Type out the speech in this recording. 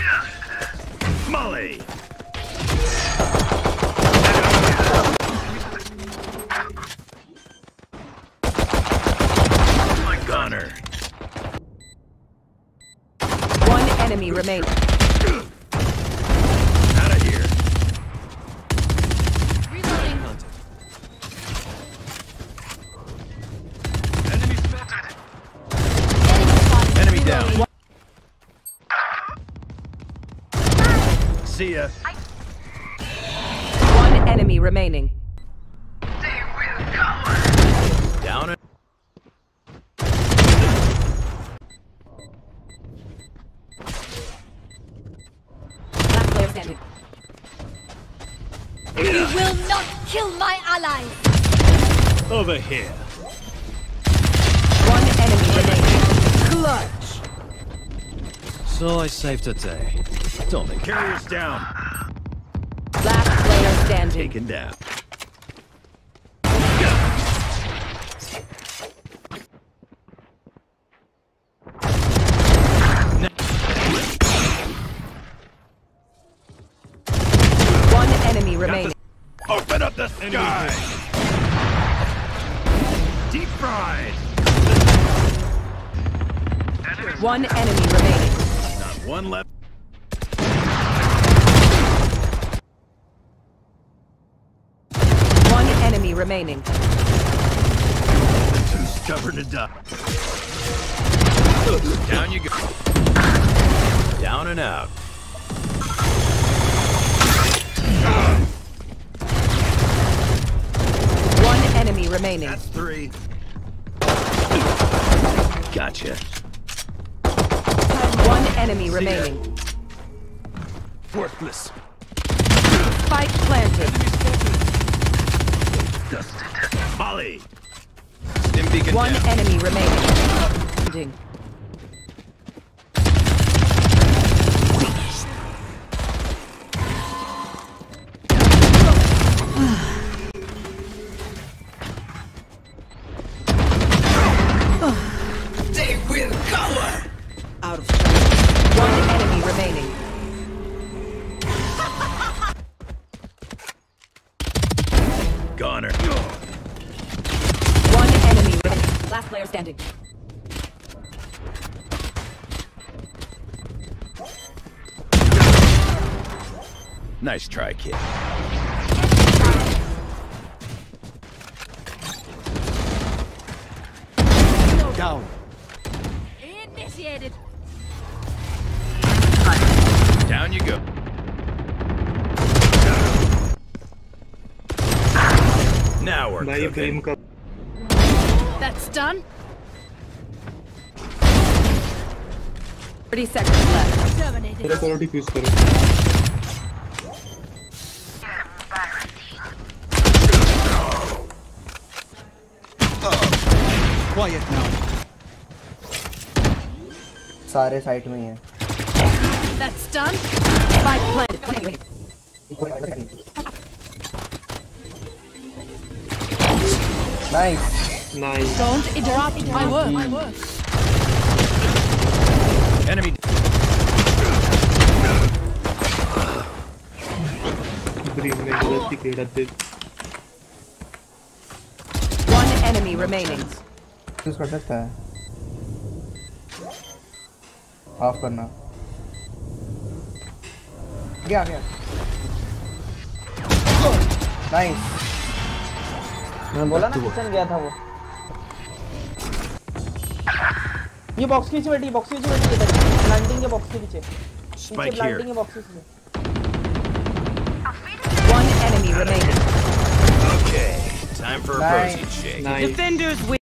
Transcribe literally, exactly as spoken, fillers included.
Molly. My gunner. One enemy remaining. Out of here. Reloading. Enemy spotted. Enemy Enemy spotted. down. See ya. One enemy remaining. Down it. Last player standing. You will not kill my allies. Over here. One enemy remaining. Clutch. So I saved a day. Don't make carriers down. Last player standing. Taken down. One enemy remaining. Open up the sky. Deep fried. One enemy remaining. Not one left. One enemy remaining. Too stubborn to die. Down you go. Down and out. One enemy remaining. That's three. Gotcha. One enemy remaining. Worthless. Spike planted. Dusted. Molly. Stim beacon One down. enemy remaining. Ending. They will cover! Out of time. One enemy remaining. Goner. One enemy remaining. Last player standing. Nice try, kid. Down. Initiated. Down you go. Now we're भाई cooking. Frame का That's done. thirty seconds left. Terminated. मेरा करो diffuse करो Quiet now. सारे site में ही है। That's done. Spike planted. Nice. Nice Don't interrupt my work. My work. Enemy. Green में गलती खेला थे One enemy remaining. यूज कर सकता है। ऑफ करना। गया गया। नाइस। मैं बोला ना किचन गया था वो। ये बॉक्स के पीछे बैठी, बॉक्स के पीछे बैठी है, प्लांटिंग के बॉक्स के पीछे। पीछे Spike here. प्लांटिंग के बॉक्स के पीछे। One enemy remaining. Okay. Time for a Nice. protein shake. Nice Defenders win.